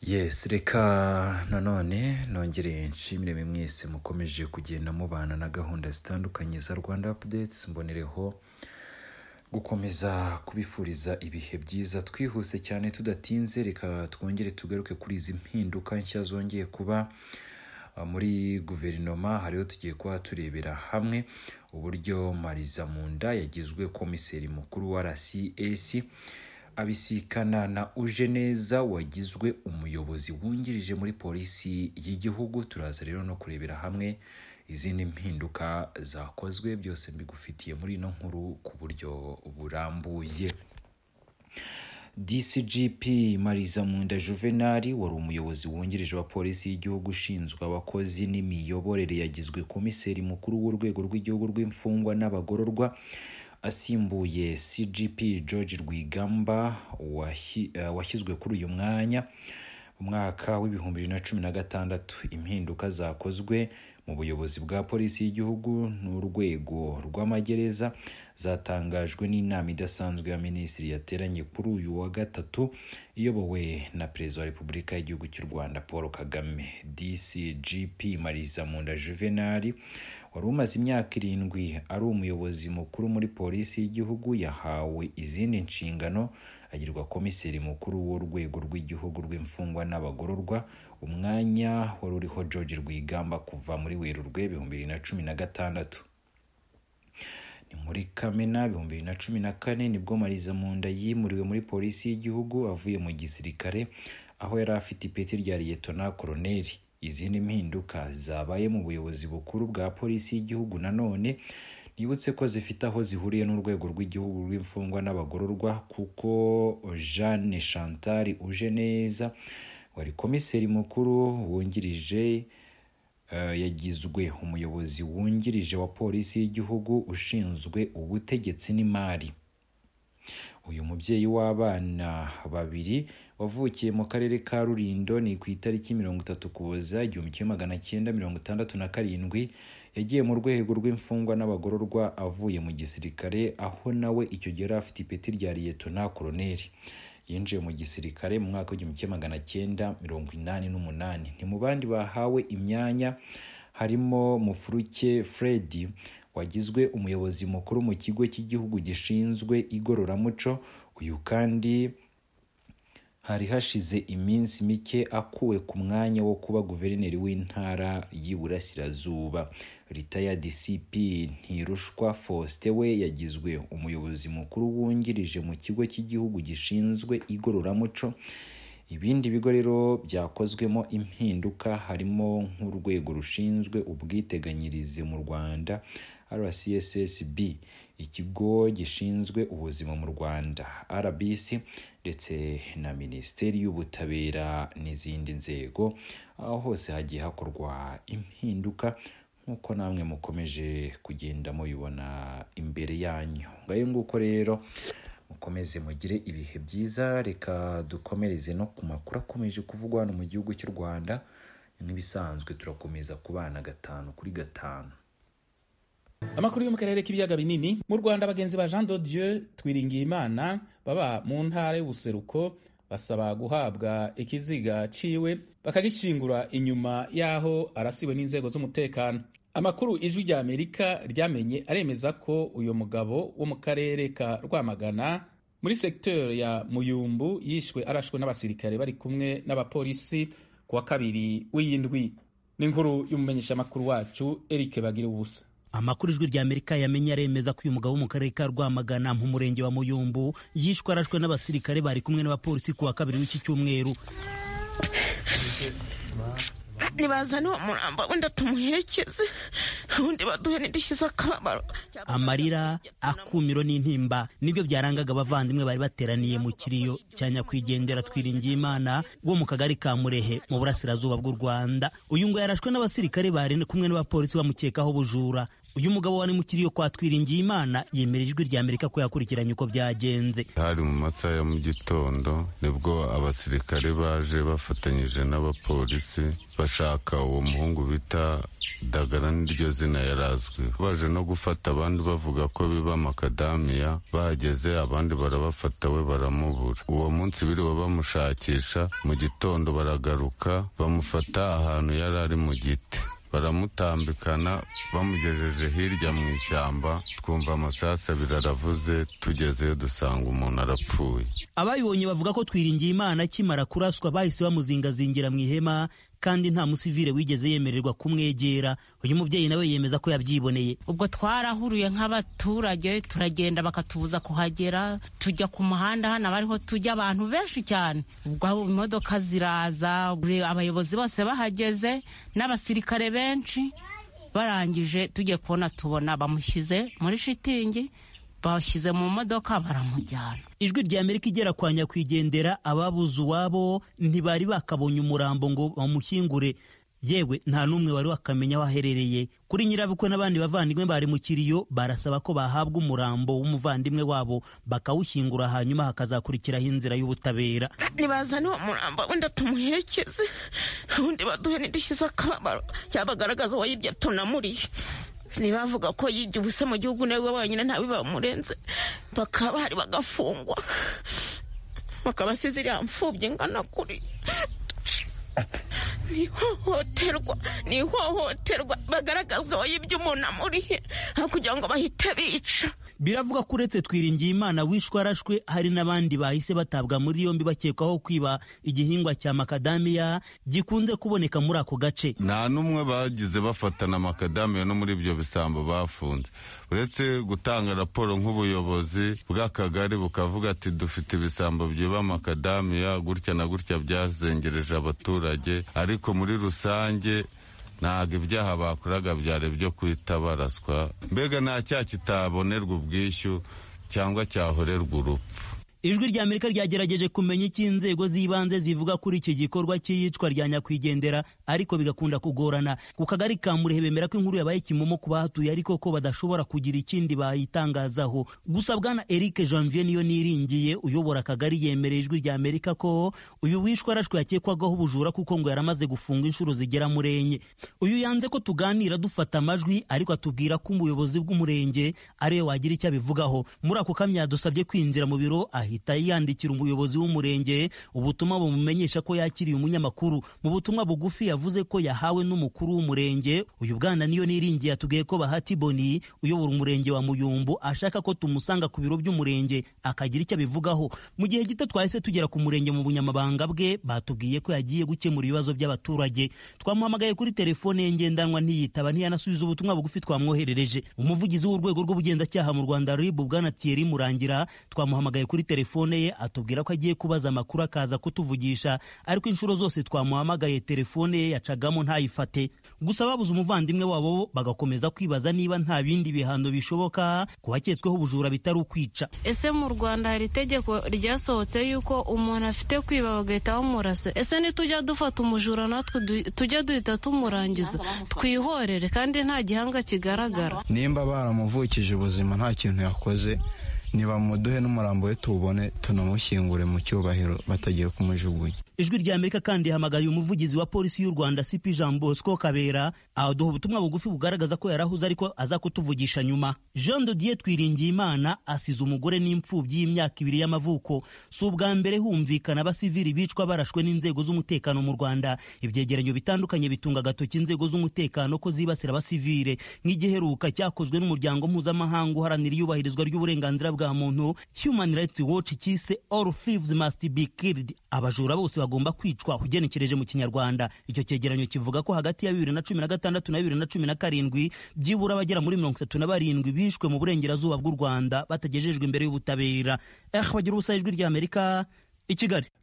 Yes, reka nanone nongere nshimire mwese mukomeje kugenda mubana na gahunda zitandukanye za Rwanda Updates. Mbonereho gukomeza kubifuriza ibihe byiza twihuse cyane tudatinze. Reka twongere tugaruke kuri izi mpinduka nshya zongeye kuba muri guverinoma. Hariho tugiye kuba turebera hamwe uburyo Marizamunda yagizwe komiseri mukuru wa RCS abisikana na Ujeneza wagizwe umuyobozi wungirije muri polisi y'igihugu. Turaza rero no kurebera hamwe izindi mpinduka zakozwe, byose mbigufitiye muri ino nkuru ku buryo burambuye. DCGP Marizamunda Juvenali wari umuyobozi wungirije wa polisi y'igihugu ushinzwe abakozi n'imiyoborere yagizwe komiseri mukuru w'urwego rw'igihugu rw'imfungwa n'abagororwa, asimbuye CGP George Rwigamba washyizwe kuri uyu mwanya mu mwaka w'ibihumbi 2016. Impinduka zakozwe mu buyobozi bwa polisi y'igihugu n'urwego rw'amagereza zatangajwe n'inama idasanzwe ya minisitiri yateranye kuri uyu wa gatatu iyobowe na Perezida wa Repubulika y'igihugu cy'u Rwanda Paul Kagame. DCGP Marizamunda Juvenali wari umaze imyaka 7 ari umuyobozi mukuru muri polisi y'igihugu yahawe izindi nshingano agirwa komiseri mukuru w'urwego rw'igihugu rw'imfungwa n'abagororwa, umwanya wari uriho George Rwigamba kuva muri Werurwe 2016. Ni muri Kamena 2014 nibwo Marizamunda yimuriwe muri polisi y'igihugu avuye mu gisirikare aho yari afite ipeti rya Lieutenant Colonel. Izindi mpinduka zabaye mu buyobozi bukuru bwa polisi y'igihugu nanone nibutse ko zifite aho zihuriye n'urwego rw'igihugu rw'imfungwa n'abagororwa, kuko Jeanne Chantal Ujeneza wari komiseri mukuru wungirije yagizwe umuyobozi wungirije wa polisi y'igihugu ushinzwe ubutegetsi n'imari. Uyu mubyeyi w'abana 2 wavukiye mu karere ka Rulindo ni ku itariki 30 Ukuboza 1967 yagiye mu rwego rw'imfungwa n'abagororwa avuye mu gisirikare, aho nawe icyo gihe afite ipeti rya Lieutenant Colonel. Yinjiye mu gisirikare mu mwaka w'1988. Ni mu bandi bahawe imyanya harimo Mufuruke Fred wagizwe umuyobozi mukuru mu kigo cy'igihugu gishinzwe igororamuco. Uyu kandi hari hashize iminsi mike akuwe ku mwanya wo kuba guverineri w'intara y'Iburasirazuba. Retired CP Ntirushwa Faustin we yagizwe umuyobozi mukuru wungirije mu kigo cy'igihugu gishinzwe igororamuco. Ibindi bigo rero byakozwemo impinduka harimo nk'urwego rushinzwe ubwiteganyirize mu Rwanda RCSSB, ikigo gishinzwe ubuzima mu Rwanda RBC, ndetse na Minisiteri y'Ubutabera n'izindi nzego. Aho hose hagiye hakorwa impinduka nk'uko namwe mukomeje kugenda mubibona imbere yanyu. Ngayo nguko rero mukomeze mugire ibihe byiza. Reka dukomereze no ku makuru akomeje kuvugwa hano mu gihugu cy'u Rwanda. Nk'ibisanzwe turakomeza kubana 5 kuri 5. Amakuru yo mu karere k'ibiyaga binini. Mu Rwanda abagenzi ba Jean de Dieu Twiringiyimana baba mu ntara y'ubuseruko basaba guhabwa ikiziga ciwe bakagishingura inyuma yaho arasiwe n'inzego z'umutekano. Amakuru ijwi rya Amerika ryamenye aremeza ko uyu mugabo wo mu karere ka Rwamagana muri secteur ya Muyumbu yishwe arashwe n'abasirikare bari kumwe n'abapolisi kuwa 2 w'indwi. N'inkuru y'umumenyesha makuru wacu Eric Bagire ubusa. Amakuru ijwi rya Amerika yamenye aremeza ko uyu mugabo mu karere ka Rwamagana mu murenge wa Muyumbu yishwe arashwe n'abasirikare bari kumwe n'abapolisi kuwa 2 w'iki cyumweru. Nibazana umurambo wenda tumuherekeze undi baduhe n'idishyize akababaro. Amarira, akumiro n'intimba nibyo byarangaga abavandimwe bari bateraniye mu kiriyo cya nyakwigendera Twiringiyimana wo mu kagari ka Murehe mu burasirazuba bw'u Rwanda. Uyu ngo yarashwe n'abasirikare bari kumwe n'abapolisi bamukekaho bujura. uyu mugabo wari mu kiriyo kwa Twiringiyimana yemerera Ijwi ry'Amerika ko yakurikiranye uko byagenze. Hari mu masaha ya mu gitondo nibwo abasirikare baje bafatanyije n'abapolisi bashaka uwo muhungu bita Dagara, n'iryo zina yarazwi. Baje no gufata abandi bavuga ko biba makadamiya, bahageze abandi barabafata we baramubura. Uwo munsi biriwe bamushakisha, mu gitondo baragaruka bamufata ahantu yari ari mu giti, baramutambikana bamugejeje hirya mu ishyamba, twumva amasasu abiri aravuze, tugezeyo dusanga umuntu arapfuye. Abayibonye bavuga ko Twiringiyimana akimara kuraswa bahise bamuzingazingira mu ihema, kandi nta musivile wigeze yemererwa kumwegera. Uyu mubyeyi nawe yemeza ko yabyiboneye. Ubwo twarahuruye nk'abaturage, turagenda bakatubuza kuhagera, tujya ku muhanda hano bariho tujya abantu benshi cyane. Ubwo imodoka ziraza, abayobozi bose bahageze n'abasirikare benshi, barangije tujye kubona tubona bamushyize muri shitingi, bashyize mu modoka baramujyana. Ijwi ry'Amerika igera kwa nyakwigendera, ababuze uwabo ntibari bakabonye umurambo ngo bamushyingure, yewe nta n'umwe wari wakamenya aho aherereye. Kuri nyirabukwe n'abandi bavandimwe bari mu kiriyo barasaba ko bahabwa umurambo w'umuvandimwe wabo bakawushyingura, hanyuma hakazakurikiraho inzira y'ubutabera. Nibazane uwo murambo wenda tumuherekeze, ubundi baduhe n'indishyi z'akababaro cyabagaragaza uwayibye tunamuriye. Nibavuga ko yibye ubuse mu gihugu nawe wenyine ntawe bamurenze, bakaba hari bagafungwa, bakabasize iriya mfubyi ingana kuri. Ni ihohoterwa bagaragaza wayibye umuntu amurihe kugira ngo bahite bica. Biravuga ko uretse Twiringiyimana wishwe arashwe, hari n'abandi bahise batabwa muri yombi bakekwaho kwiba igihingwa cya makadamiya gikunze kuboneka muri ako gace. Nta n'umwe bagize bafatana makadamiya no muri ibyo bisambo bafunze, uretse gutanga raporo nk'ubuyobozi bw'akagari bukavuga ati dufite ibisambo byiba makadamiya gutya na gutya byazengereje abaturage, ariko muri rusange ntabwo ibyaha bakoraga byari byo kwita baraswa. Mbega nta cyaha kitabonerwa ubwishyu cyangwa cyahorerwa urupfu. Ijwi ry'Amerika ryagerageje kumenya iki inzego z'ibanze zivuga kuri iki gikorwa cy'iyicwa rya nyakwigendera, ariko bigakunda kugorana. Ku kagari ka Murehe bemera ko inkuru yabaye kimomo ku bahatuye, ariko ko badashobora kugira ikindi bayitangazaho. Gusa bwana Eric Janvier niyo niringiye uyobora akagari yemereye Ijwi ry'Amerika ko uyu wishwe arashwe yakekwagaho ubujura, kuko ngo yaramaze gufunga inshuro zigera muri enye. Uyu yanze ko tuganira dufata amajwi, ariko atubwira ko umuyobozi bw'umurenge ariwe wagira icyo abivugaho. Muri ako kamya dusabye kwinjira mu biro, ahita yandikira umuyobozi w'umurenge ubutumwa bumumenyesha ko yakiriye umunyamakuru. Mu butumwa bugufi yavuze ko yahawe n'umukuru w'umurenge. Uyu bwana niyo niringiye yatubwiye ko Bahati Boni uyobora umurenge wa Muyumbu ashaka ko tumusanga ku biro by'umurenge akagira icyo abivugaho. Mu gihe gito twahise tugera ku murenge mu bunyamabanga bwe, batubwiye ko yagiye gukemura ibibazo by'abaturage. Twamuhamagaye kuri telefone ye ngendanwa ntiyitaba, ntiyanasubiza ubutumwa bugufi twamwoherereje. Umuvugizi w'urwego rw'ubugenzacyaha mu Rwanda RIB bwana Thierry Murangira twamuhamagaye kuri telefone ye, atubwira ko agiye kubaza amakuru akaza kutuvugisha, ariko inshuro zose twamuhamagaye telefone ye yacagamo ntayifate. Gusa babuze umuvandimwe wabo bagakomeza kwibaza niba nta bindi bihano bishoboka kubaketsweho ubujura bitari ukwica. Ese mu Rwanda hari itegeko ryasohotse yuko umuntu afite kwiba bagahita bamurasa? Ese nitujya dufata umujura natwe tujya duhita tumurangiza twihorere kandi nta gihanga kigaragara? Nimba baramuvukije ubuzima nta kintu yakoze, niba muduhe n'umurambo we tuwubone tunamushyingure mu cyubahiro batagiye kumujugunya. Ijwi ry'Amerika kandi hamagaye umuvugizi wa polisi y'u Rwanda CP Jean Bosco Kabera aduha ubutumwa bugufi bugaragaza ko yarahuze ariko aza kutuvugisha nyuma. Jean de Dieu Twiringiyimana asize umugore n'imfubyi y'imyaka 2 y'amavuko. Si ubwa mbere humvikana abasivili bicwa barashwe n'inzego z'umutekano mu Rwanda. Ibyegeranyo bitandukanye bitunga agatoki inzego z'umutekano ko zibasira abasivile, nk'igiheruka cyakozwe n'umuryango mpuzamahanga uharanira iyubahirizwa ry'uburenganzira bwa muntu Human Rights Watch cyise All Thieves Must Be Killed. Abajura bose bagomba kwicwa ugenekereje mu Kinyarwanda. Icyo cyegeranyo kivuga ko hagati ya 2016 na 2017 byibura abagera muri 37 bishwe mu burengerazuba bw'u Rwanda batagejejwe imbere y'ubutabera. Bagira ubusa Ijwi ry'Amerika i Kigali.